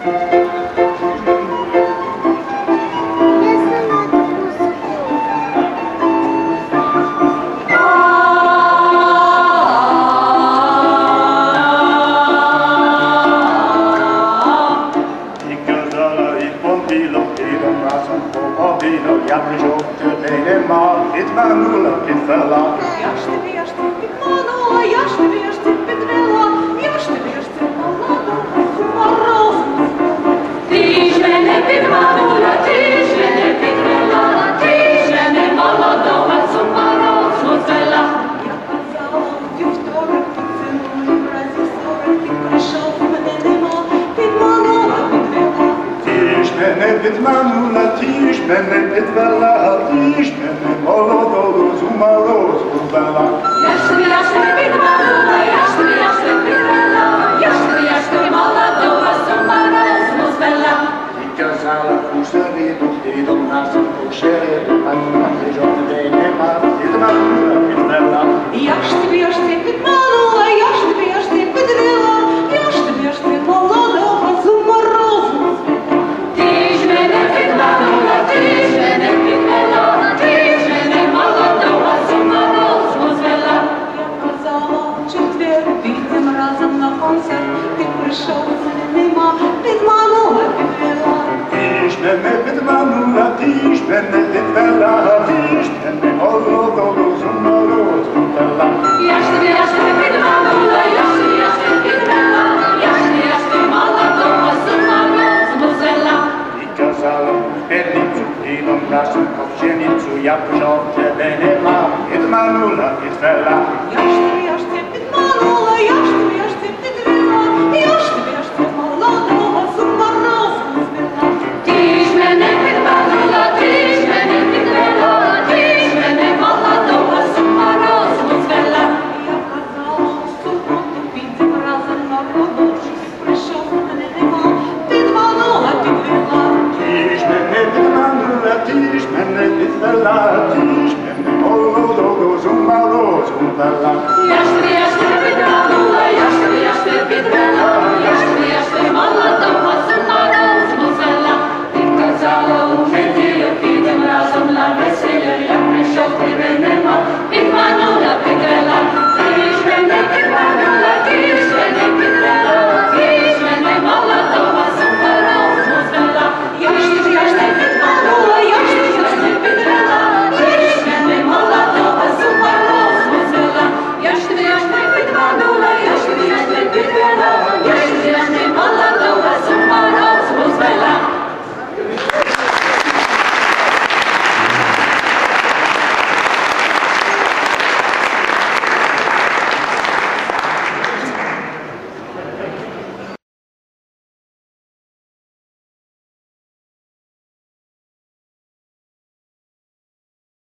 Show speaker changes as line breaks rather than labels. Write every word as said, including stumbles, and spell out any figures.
Я прийшов туди, нема підманула, підвела.
Я ж тобі, я ж тобі підманула, я ж тобі, я ж тобі підвела, я ж тобі, я ж тобі молодого морозу. Ти ж мене підманула, ти ж мене підвела, ти ж мене молодого морозу звела. Я казала, у вівторок поцілуй, разів сорок, ти прийшов, мене нема, підманула, підвела.
Ти ж мене підманула, ти ж мене підвела, ти ж мене молодого з морозу звела.
Я ж тобі, я ж тобі підманула, я ж тобі, я ж тобі підвела, я ж тобі, я ж тобі молодого з морозу звела.
Ти казала, у середу, ти до нас у середу, а ти ж туди нема підманула, підвела.
Я ж тобі, я ж тобі підманула, я ж тобі, я ж тобі підвела, я ж тобі, я ж тобі молодого з морозу звела. Ти ж мене підманула, ти ж мене підвела, ти ж мене молодого з морозу звела. Я казала, в четвер підем разом на концерт, ти прийшов, мене нема, підманула, підвела.
Ти ж мене підманула, ти ж мене підвела, ти ж мене молодого з морозу звела.
Я ж тобі, я ж тобі